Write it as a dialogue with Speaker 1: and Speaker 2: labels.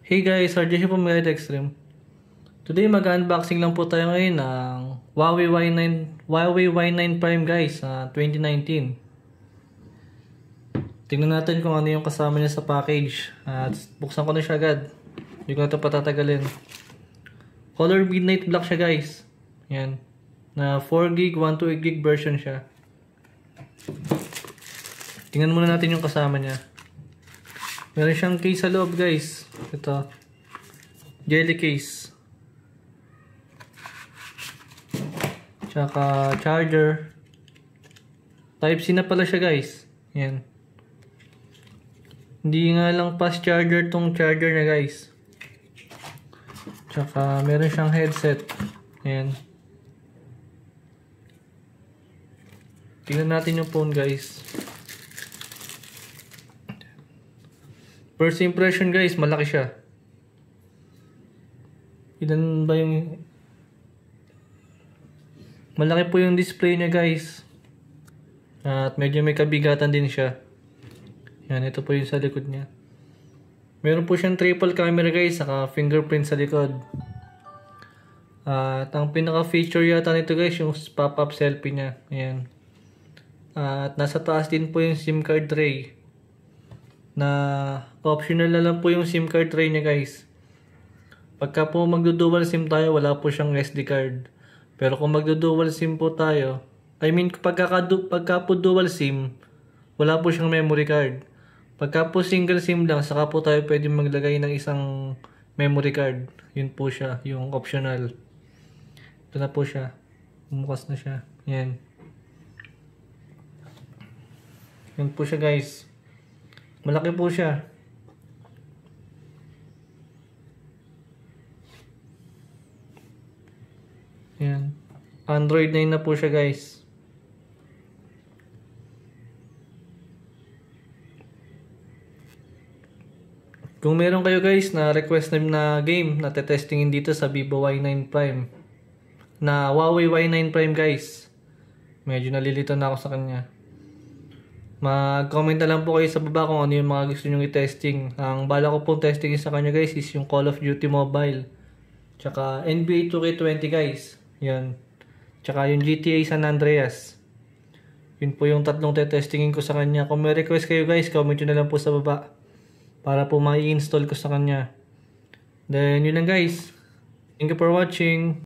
Speaker 1: Hey guys, RJ po Merit Extreme. Today mag-unboxing lang po tayo ngayon ng Huawei Y9 Prime guys, 2019. Tingnan natin kung ano yung kasama niya sa package. At buksan ko na siya agad. Hindi ko na ito patatagalin. Color Midnight Black siya guys. Yan. Na 4GB, 128GB version siya. Tingnan muna natin yung kasama niya. Meron siyang case sa loob guys. Ito. Jelly case. Tsaka charger. Type-C na pala siya guys. Yan. Hindi nga lang fast charger tong charger na guys. Tsaka meron siyang headset. Yan. Tingnan natin yung phone guys. First impression guys, malaki siya. Ilan ba yung... Malaki po yung display niya guys. At medyo may kabigatan din siya. Yan, ito po yung sa likod niya. Meron po siyang triple camera guys, saka fingerprint sa likod. At ang pinaka feature yata nito guys, yung pop-up selfie niya. Ayan. At nasa taas din po yung SIM card tray. Na optional na lang po yung SIM card tray niya guys. Pagka po magdo-dual SIM tayo, wala po siyang SD card. Pero kung magdo-dual SIM po tayo, pagka po dual SIM, wala po siyang memory card. Pagka po single SIM lang, saka po tayo pwede maglagay ng isang memory card. Yun po siya, yung optional. Ito na po siya. Bumukas na siya. Yan. Yan po siya guys. Malaki po siya. Yan. Android 9 na po siya guys. Kung meron kayo guys na request na game na tetestingin dito sa Vivo Y9 Prime. Na Huawei Y9 Prime guys. Medyo nalilito na ako sa kanya. Mag-comment na lang po kayo sa baba kung ano yung mga gusto nyo i-testing. Ang bala ko pong testing sa kanya guys is yung Call of Duty Mobile. Tsaka NBA 2K20 guys. Yan. Tsaka yung GTA San Andreas. Yun po yung tatlong testingin ko sa kanya. Kung may request kayo guys, comment nyo na lang po sa baba. Para po ma-install ko sa kanya. Then yun lang guys. Thank you for watching.